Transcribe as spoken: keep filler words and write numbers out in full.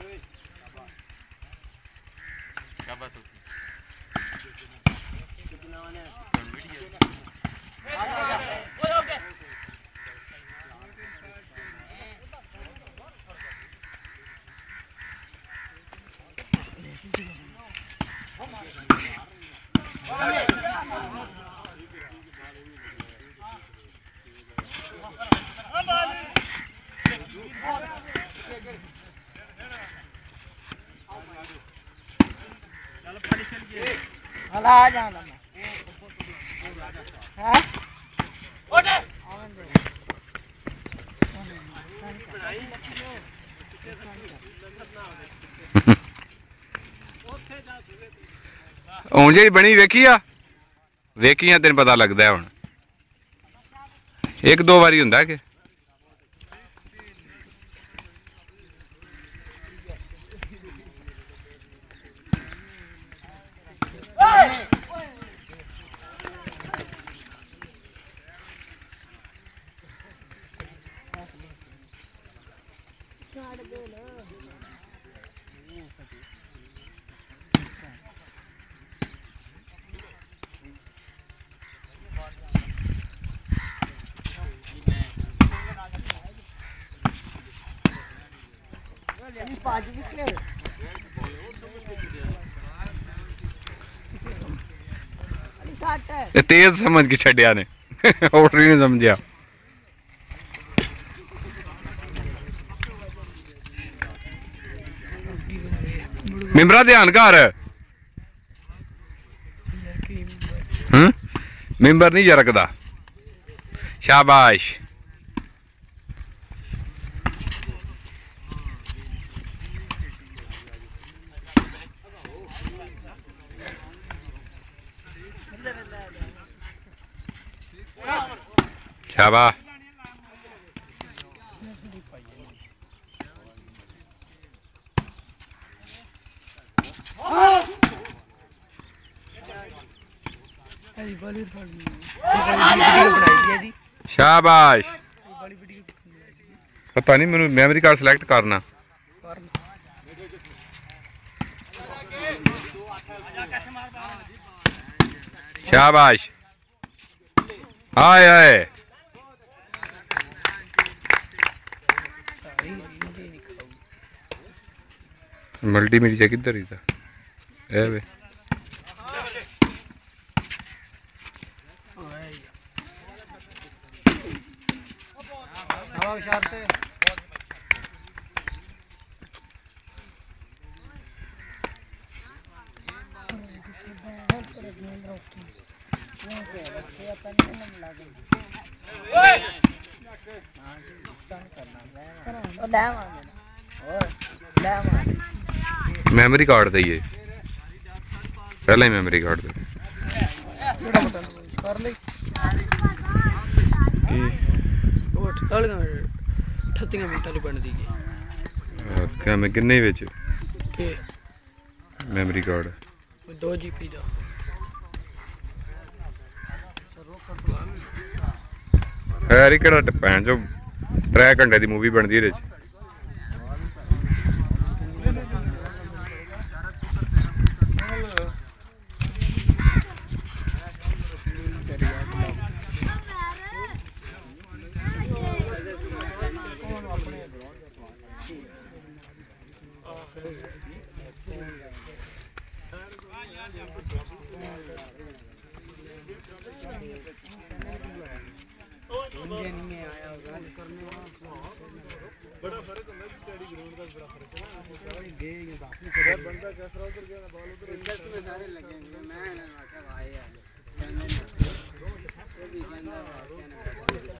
आ जाना मैं हैं ओटे ਹੁਣ ਜਿਹੜੀ ਬਣੀ ਵੇਖੀ ਆ ਵੇਖੀ ਆ ਤੈਨੂੰ ਪਤਾ ਲੱਗਦਾ ਹੁਣ ਇੱਕ ਦੋ ਵਾਰੀ ਹੁੰਦਾ ਕਿ तेज समझ के छड़िया ने और नहीं समझिया मिम्बरा ध्यान कर हम्म मिम्बर नहीं जरकदा शाबाश शाबाश शाबाश पता नहीं मैंने मेमोरी कार्ड सिलेक्ट करना शाबाश हाय हाय मल्टी मेरी जगह किधर ही था ए वे मेमोरी कार्ड दे ये पहले ही मेमोरी कार्ड दे क्या मैं किन्ने विच मेमोरी कार्ड दो जीबी दा है केड़ा भैन जो त्रै घंटे दी मूवी बनदी एह्दे च बड़ा फर्क है स्टडी ग्राउंड का बड़ा फर्क है गए ये दस बंदा कैसा उधर गया बॉल उधर दस में सारे लगेंगे मैं ना अच्छा भाई यार वो भी बंदा